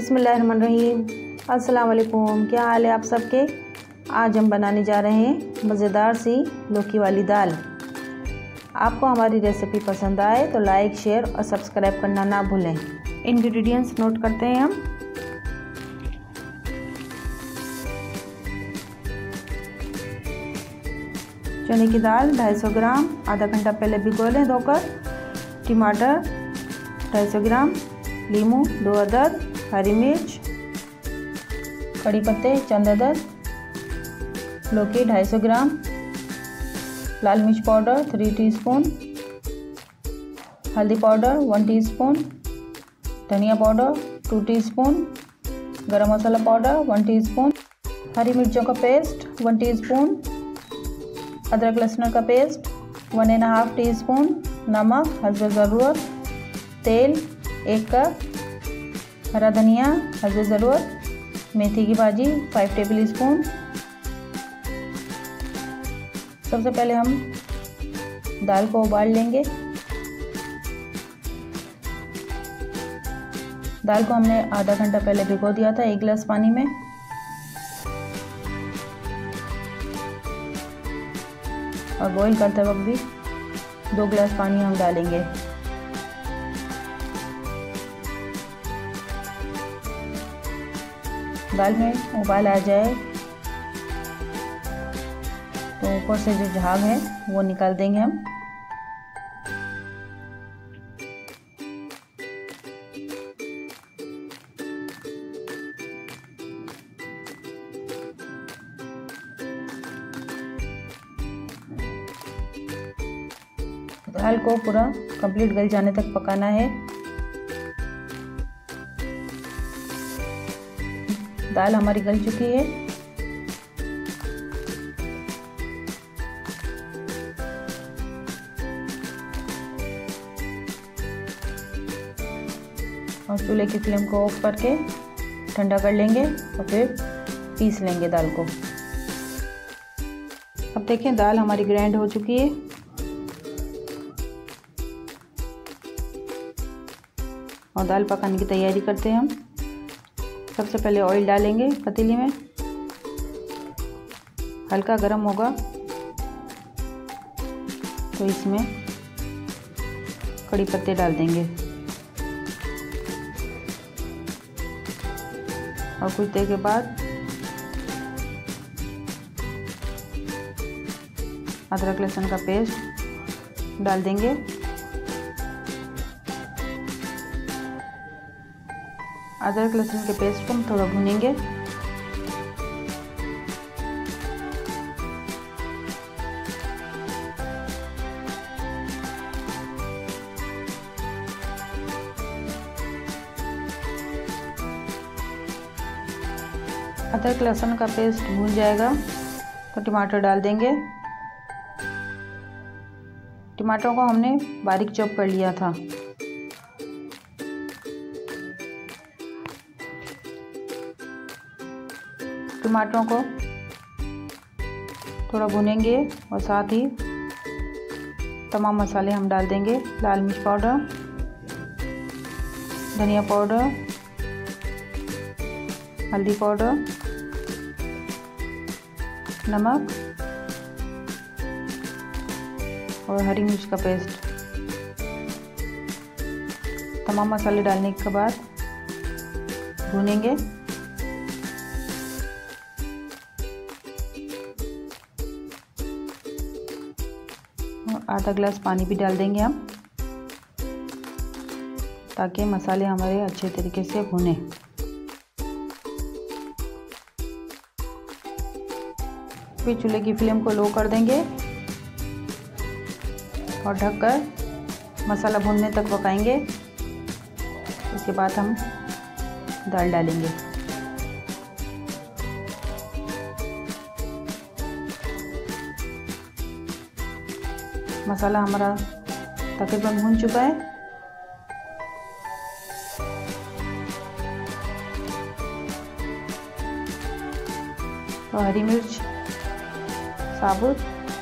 बिस्मिल्लाहिर्रहमानिर्रहीम। अस्सलाम वालेकुम। क्या हाल है आप सबके। आज हम बनाने जा रहे हैं मज़ेदार सी लौकी वाली दाल। आपको हमारी रेसिपी पसंद आए तो लाइक, शेयर और सब्सक्राइब करना ना भूलें। इंग्रेडिएंट्स नोट करते हैं हम। चने की दाल 250 ग्राम, आधा घंटा पहले भिगो लें धोकर। टमाटर 250 ग्राम, नींबू 2 अदद, हरी मिर्च, कड़ी पत्ते चंद अदद, लौकी 250 ग्राम, लाल मिर्च पाउडर 3 टीस्पून, हल्दी पाउडर 1 टीस्पून, धनिया powder 2 teaspoon, garam masala powder 1 teaspoon, हरी मिर्चों का पेस्ट 1 टीस्पून, अदरक लहसुन का पेस्ट 1.5 टीस्पून, नमक हस्ब ज़रूरत, तेल 1 कप, हरा धनिया हस्ब ज़रूरत, मेथी की भाजी 5 टेबल स्पून। सबसे पहले हम दाल को उबाल लेंगे। दाल को हमने आधा घंटा पहले भिगो दिया था 1 गिलास पानी में। और बॉईल करते वक्त भी 2 गिलास पानी हम डालेंगे। दाल में उबाल आ जाए तो ऊपर से जो झाग है वो निकाल देंगे हम। दाल को पूरा कंप्लीट गल जाने तक पकाना है। दाल हमारी गल चुकी है। और चूल्हे की फ्लेम को ऑफ करके ठंडा कर लेंगे और फिर पीस लेंगे दाल को। अब देखें दाल हमारी ग्राइंड हो चुकी है। और दाल पकाने की तैयारी करते हैं हम। सबसे पहले ऑयल डालेंगे पतीली में, हल्का गर्म होगा तो इसमें कड़ी पत्ते डाल देंगे और कुछ देर के बाद अदरक लहसुन का पेस्ट डाल देंगे। अदरक लहसुन के पेस्ट को हम थोड़ा भूनेंगे। अदरक लहसुन का पेस्ट भून जाएगा तो टमाटर डाल देंगे। टमाटरों को हमने बारीक चॉप कर लिया था। टमाटरों को थोड़ा भुनेंगे और साथ ही तमाम मसाले हम डाल देंगे। लाल मिर्च पाउडर, धनिया पाउडर, हल्दी पाउडर, नमक और हरी मिर्च का पेस्ट। तमाम मसाले डालने के बाद भुनेंगे। आधा गिलास पानी भी डाल देंगे हम ताकि मसाले हमारे अच्छे तरीके से भुने। फिर चूल्हे की फ्लेम को लो कर देंगे और ढककर मसाला भुनने तक पकाएंगे। उसके बाद हम दाल डालेंगे। मसाला हमारा तकरीबन भून चुका है। तो हरी मिर्च साबुत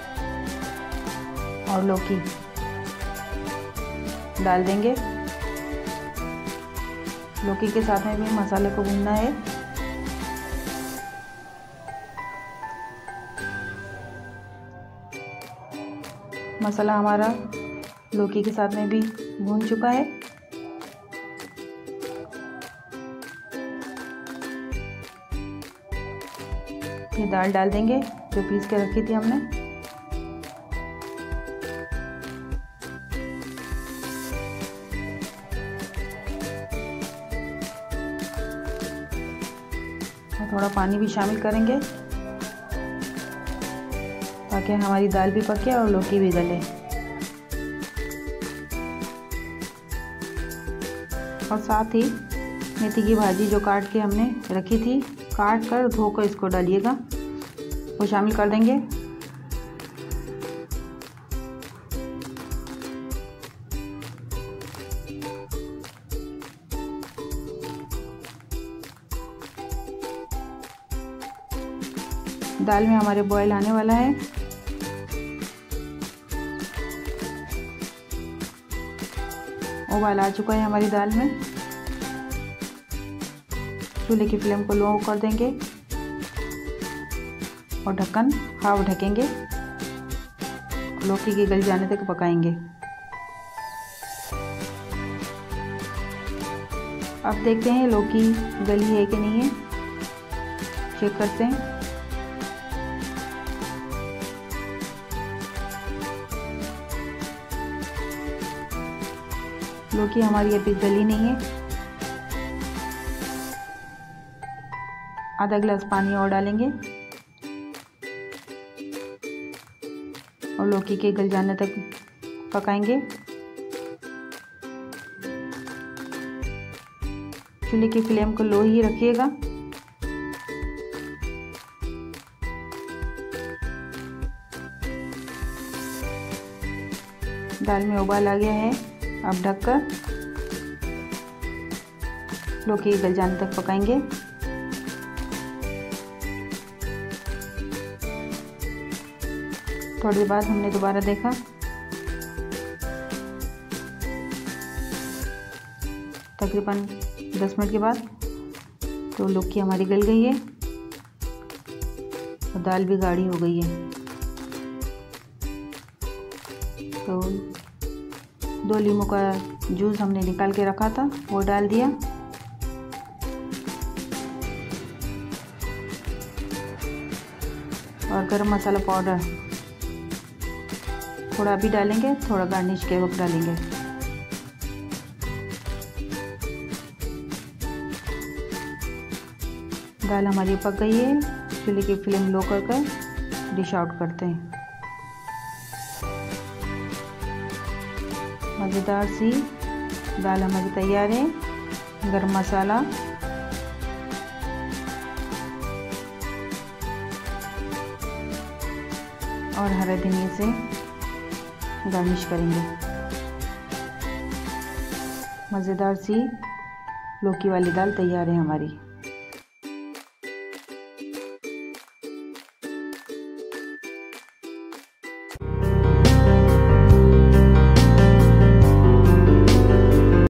और लौकी डाल देंगे। लौकी के साथ में भी मसाले को भूनना है। मसाला हमारा लौकी के साथ में भी भून चुका है। ये दाल डाल देंगे जो पीस के रखी थी हमने। और थोड़ा पानी भी शामिल करेंगे ताकि हमारी दाल भी पके और लौकी भी गले। और साथ ही मेथी की भाजी जो काट के हमने रखी थी, काट कर धोकर इसको डालिएगा, वो शामिल कर देंगे। दाल में हमारे बॉयल आने वाला है। उबाल आ चुका है हमारी दाल में। चूल्हे की फ्लेम को लो कर देंगे और ढक्कन हाफ ढकेंगे, लौकी के गल जाने तक पकाएंगे। अब देखते हैं लौकी गली है कि नहीं है, चेक करते हैं। लौकी हमारी अभी गली नहीं है। आधा गिलास पानी और डालेंगे और लौकी के गल जाने तक पकाएंगे। चूल्हे की फ्लेम को लो ही रखिएगा। दाल में उबाल आ गया है। अब ढककर लौकी गल जाने तक पकाएंगे। थोड़ी देर बाद हमने दोबारा देखा, तकरीबन 10 मिनट के बाद तो लौकी हमारी गल गई है और दाल भी गाढ़ी हो गई है। तो 2 नींबू का जूस हमने निकाल के रखा था, वो डाल दिया। और गरम मसाला पाउडर थोड़ा अभी डालेंगे, थोड़ा गार्निश के वक्त डालेंगे। दाल हमारी पक गई है। चूल्हे की फ्लेम लो कर डिश आउट करते हैं। मज़ेदार सी दाल हमारी तैयार है। गरम मसाला और हरे धनिया से गार्निश करेंगे। मज़ेदार सी लौकी वाली दाल तैयार है हमारी।